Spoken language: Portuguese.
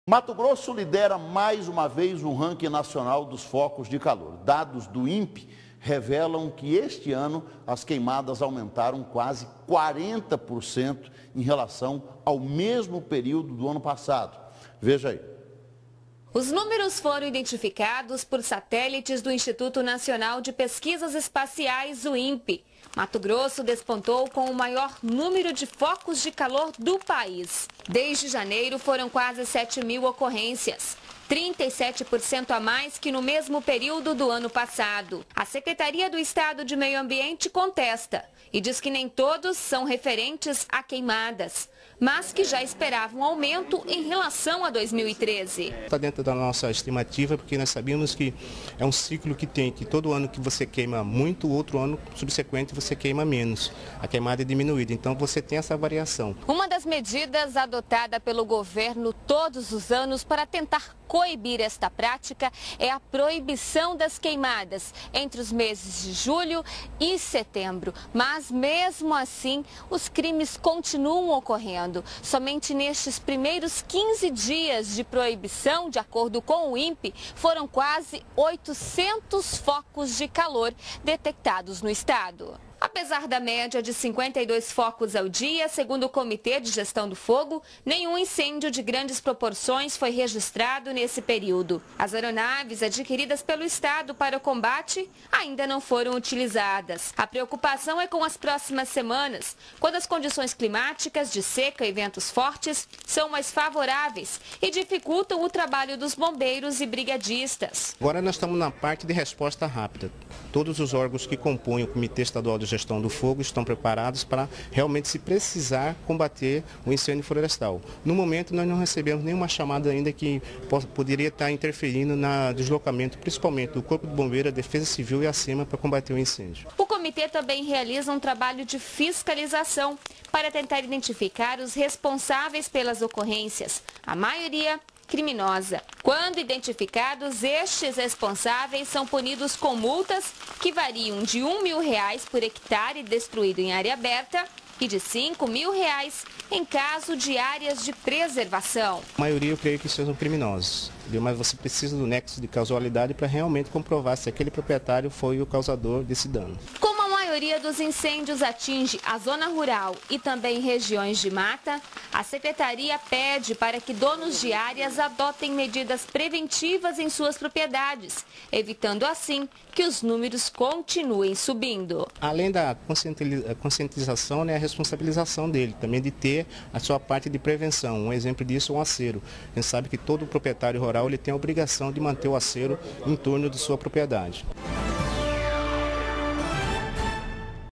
Mato Grosso lidera mais uma vez o ranking nacional dos focos de calor. Dados do INPE revelam que este ano as queimadas aumentaram quase 40% em relação ao mesmo período do ano passado. Veja aí. Os números foram identificados por satélites do Instituto Nacional de Pesquisas Espaciais, o INPE. Mato Grosso despontou com o maior número de focos de calor do país. Desde janeiro foram quase 7.000 ocorrências, 37% a mais que no mesmo período do ano passado. A Secretaria do Estado de Meio Ambiente contesta e diz que nem todos são referentes a queimadas, mas que já esperavam um aumento em relação a 2013. Está dentro da nossa estimativa, porque nós sabemos que é um ciclo que tem, que todo ano que você queima muito, o outro ano subsequente você queima menos. A queimada é diminuída, então você tem essa variação. Uma das medidas adotada pelo governo todos os anos para tentar coibir esta prática é a proibição das queimadas entre os meses de julho e setembro. Mas mesmo assim, os crimes continuam ocorrendo. Somente nestes primeiros 15 dias de proibição, de acordo com o INPE, foram quase 800 focos de calor detectados no estado. Apesar da média de 52 focos ao dia, segundo o Comitê de Gestão do Fogo, nenhum incêndio de grandes proporções foi registrado nesse período. As aeronaves adquiridas pelo Estado para o combate ainda não foram utilizadas. A preocupação é com as próximas semanas, quando as condições climáticas de seca e ventos fortes são mais favoráveis e dificultam o trabalho dos bombeiros e brigadistas. Agora nós estamos na parte de resposta rápida. Todos os órgãos que compõem o Comitê Estadual de Gestão do Fogo estão preparados para realmente, se precisar, combater o incêndio florestal. No momento, nós não recebemos nenhuma chamada ainda que poderia estar interferindo no deslocamento, principalmente do Corpo de Bombeiro, a Defesa Civil e a SEMA para combater o incêndio. O comitê também realiza um trabalho de fiscalização para tentar identificar os responsáveis pelas ocorrências, a maioria criminosa. Quando identificados, estes responsáveis são punidos com multas que variam de R$1.000 por hectare destruído em área aberta e de R$5.000 em caso de áreas de preservação. A maioria eu creio que sejam criminosos, mas você precisa do nexo de causalidade para realmente comprovar se aquele proprietário foi o causador desse dano. Como a maioria dos incêndios atinge a zona rural e também regiões de mata, a Secretaria pede para que donos de áreas adotem medidas preventivas em suas propriedades, evitando assim que os números continuem subindo. Além da conscientização, né, a responsabilização dele, também de ter a sua parte de prevenção. Um exemplo disso é um acero. A gente sabe que todo proprietário rural ele tem a obrigação de manter o acero em torno de sua propriedade.